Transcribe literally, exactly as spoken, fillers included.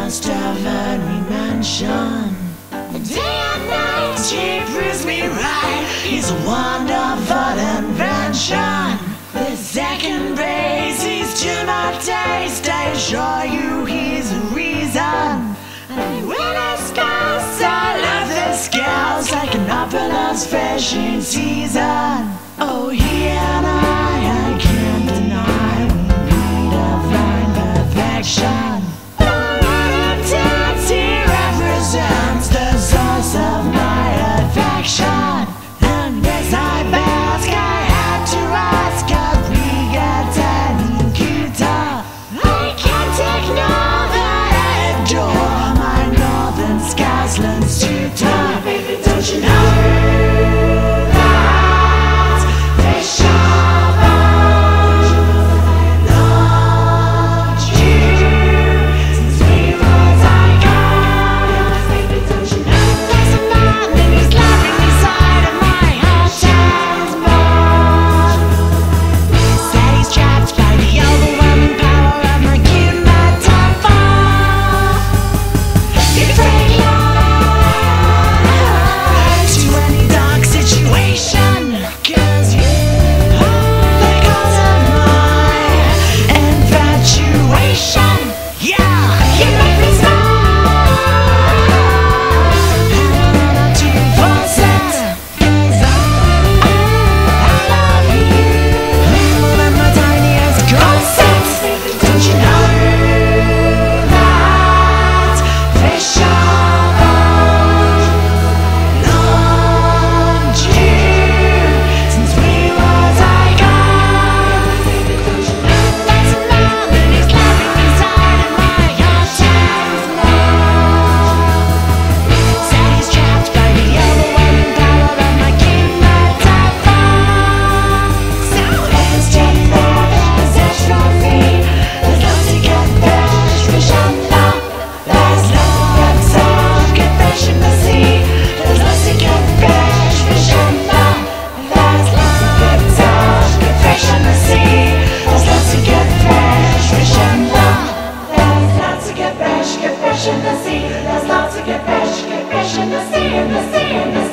must have heard me mention. Day and night she proves me right. He's a wonderful invention. The second base, he's to my taste. I assure you he's a reason. And when I Scouse, I love the Scouse like an upper's fishing season. Oh, he and I, I can't deny, we redefine perfection. The one Totes, he represents the source of my affection. And as I bask, I had to ask, could we get any cuter? I can't ignore that I adore my northern Scouseland Suitor. Baby, don't you know? There's lots to get fish, get fish in the sea, in the sea, in the sea.